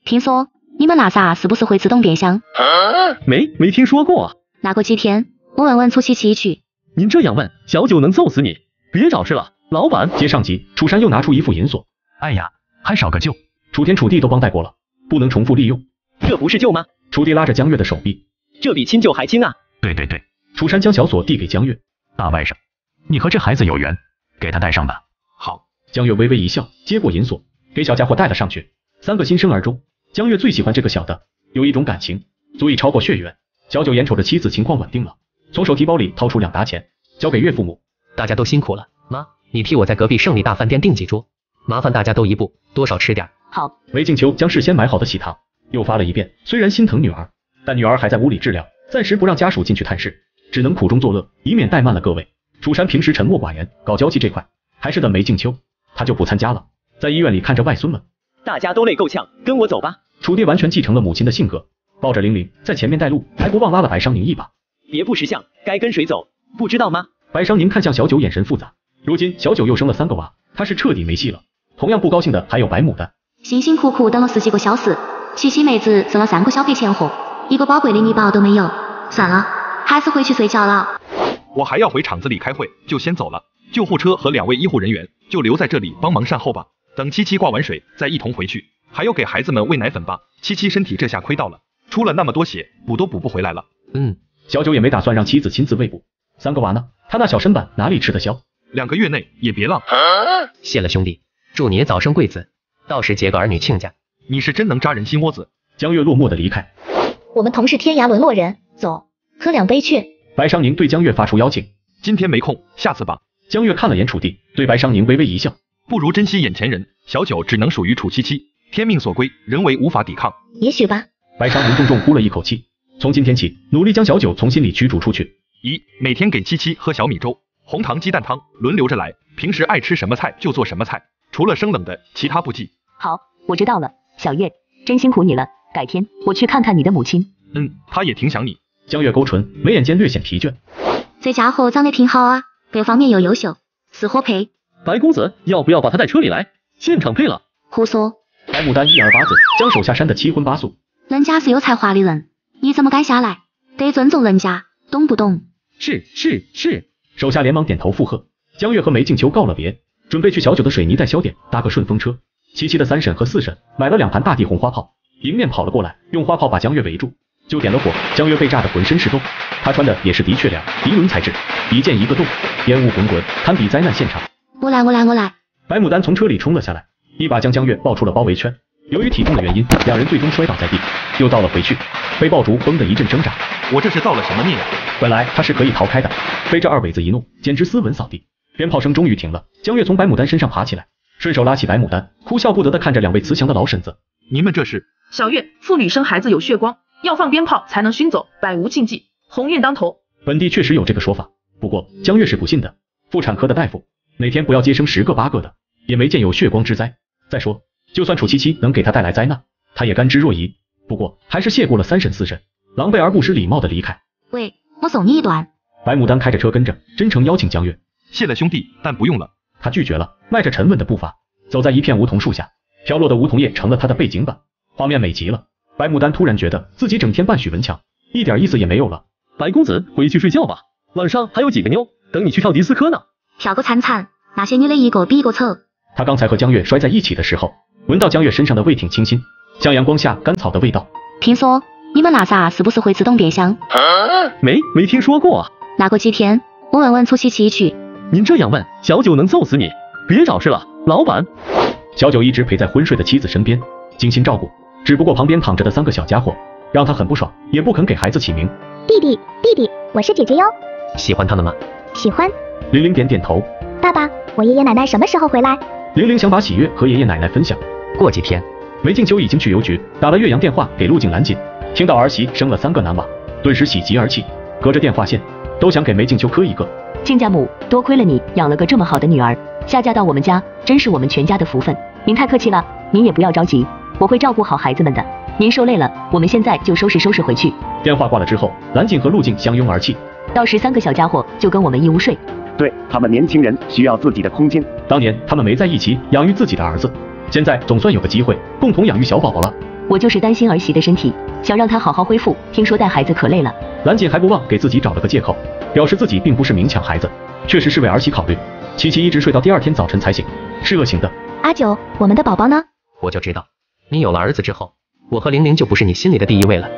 听说你们那啥是不是会自动变香？ 没听说过啊。 那过几天我问问楚七七去。 您这样问，小九能揍死你！别找事了，老板。 接上集，楚山又拿出一副银锁。 哎呀，还少个救。 楚天、楚地都帮带过了，不能重复利用。 这不是救吗？ 楚地拉着江月的手臂， 这比亲舅还亲啊！ 对， 楚山将小锁递给江月。 大外甥，你和这孩子有缘，给他带上吧。 好。江月微微一笑，接过银锁，给小家伙带了上去。三个新生儿中，江月最喜欢这个小的，有一种感情，足以超过血缘。小九眼瞅着妻子情况稳定了，从手提包里掏出2沓钱，交给岳父母。 大家都辛苦了，妈，你替我在隔壁胜利大饭店订几桌，麻烦大家都一步，多少吃点。 好。 韦静秋将事先买好的喜糖又发了一遍，虽然心疼女儿，但女儿还在屋里治疗，暂时不让家属进去探视，只能苦中作乐，以免怠慢了各位。楚山平时沉默寡言，搞交际这块还是的梅静秋，他就不参加了，在医院里看着外孙们。 大家都累够呛，跟我走吧。 楚爹完全继承了母亲的性格，抱着玲玲在前面带路，还不忘拉了白商宁一把。 别不识相，该跟谁走，不知道吗？ 白商宁看向小九，眼神复杂。如今小九又生了3个娃，他是彻底没戏了。同样不高兴的还有白牡丹。 辛辛苦苦等了10几个小时，七七妹子生了3个小赔钱货，一个宝贵的米宝都没有。算了，还是回去睡觉了。 我还要回厂子里开会，就先走了。救护车和2位医护人员就留在这里帮忙善后吧，等七七挂完水再一同回去。还有给孩子们喂奶粉吧，七七身体这下亏到了，出了那么多血，补都补不回来了。 小九也没打算让妻子亲自喂哺，3个娃呢，他那小身板哪里吃得消 ？2个月内也别浪。 谢了兄弟，祝你早生贵子，到时结个儿女亲家。 你是真能扎人心窝子。 江月落寞的离开。 我们同是天涯沦落人，走，喝2杯去。 白商宁对江月发出邀请。 今天没空，下次吧。 江月看了眼楚地，对白商宁微微一笑。 不如珍惜眼前人，小九只能属于楚七七，天命所归，人为无法抵抗。 也许吧。 白商宁重重呼了一口气，从今天起，努力将小九从心里驱逐出去。 每天给七七喝小米粥、红糖鸡蛋汤，轮流着来，平时爱吃什么菜就做什么菜，除了生冷的，其他不忌。 好，我知道了，小月，真辛苦你了，改天我去看看你的母亲。 她也挺想你。 江月勾唇，眉眼间略显疲倦。 这家伙长得挺好啊，各方面又优秀，适合配。 白公子，要不要把他带车里来？现场配了。 胡说。 白牡丹一耳巴子将手下扇得七荤八素。 人家是有才华的人，你怎么敢下来？得尊重人家，懂不懂？ 是。手下连忙点头附和。江月和梅静秋告了别，准备去小九的水泥代销点搭个顺风车。七七的3婶和4婶买了2盘大地红花炮，迎面跑了过来，用花炮把江月围住，就点了火。江月被炸得浑身是洞，他穿的也是的确良涤纶材质，一件一个洞，烟雾滚滚，堪比灾难现场。 我来。 白牡丹从车里冲了下来，一把将江月抱出了包围圈。由于体重的原因，2人最终摔倒在地，又倒了回去，被抱住，崩的一阵挣扎。 我这是造了什么孽呀？ 本来他是可以逃开的，被这2尾子一弄，简直斯文扫地。鞭炮声终于停了，江月从白牡丹身上爬起来，顺手拉起白牡丹，哭笑不得地看着2位慈祥的老婶子。 你们这是？ 小月，妇女生孩子有血光，要放鞭炮才能熏走，百无禁忌，鸿运当头。 本地确实有这个说法，不过江月是不信的。妇产科的大夫哪天不要接生10个8个的，也没见有血光之灾。再说就算楚七七能给他带来灾难，他也甘之若饴。不过还是谢过了3婶4婶，狼狈而不失礼貌的离开。 喂，我送你一段。 白牡丹开着车跟着，真诚邀请江月。 谢了兄弟，但不用了。 他拒绝了，迈着沉稳的步伐，走在一片梧桐树下，飘落的梧桐叶成了他的背景板，画面美极了。白牡丹突然觉得自己整天半许文强，一点意思也没有了。 白公子，回去睡觉吧，晚上还有几个妞等你去跳迪斯科呢。 跳个惨惨，那些女的一个比一个丑。 他刚才和江月摔在一起的时候，闻到江月身上的味挺清新，像阳光下甘草的味道。 听说你们那啥是不是会自动变香？ 没听说过啊。 那过几天我问问楚七七去。 您这样问，小九能揍死你！别找事了，老板。 小九一直陪在昏睡的妻子身边，精心照顾，只不过旁边躺着的3个小家伙让他很不爽，也不肯给孩子起名。 弟弟，我是姐姐哟。 喜欢他们吗？ 喜欢。 玲玲点点头。 爸爸，我爷爷奶奶什么时候回来？ 玲玲想把喜悦和爷爷奶奶分享。 过几天。 梅静秋已经去邮局打了岳阳电话给陆景兰锦，听到儿媳生了3个男娃，顿时喜极而泣，隔着电话线都想给梅静秋磕一个。 亲家母，多亏了你养了个这么好的女儿，下嫁到我们家，真是我们全家的福分。您太客气了，您也不要着急，我会照顾好孩子们的。您受累了，我们现在就收拾回去。 电话挂了之后，蓝景和陆静相拥而泣。 到时3个小家伙就跟我们一屋睡。 对，他们年轻人需要自己的空间。 当年他们没在一起养育自己的儿子，现在总算有个机会共同养育小宝宝了。 我就是担心儿媳的身体，想让她好好恢复。听说带孩子可累了。 兰姐还不忘给自己找了个借口，表示自己并不是明抢孩子，确实是为儿媳考虑。琪琪一直睡到第2天早晨才醒，是饿醒的。 阿九，我们的宝宝呢？ 我就知道，你有了儿子之后，我和玲玲就不是你心里的第一位了。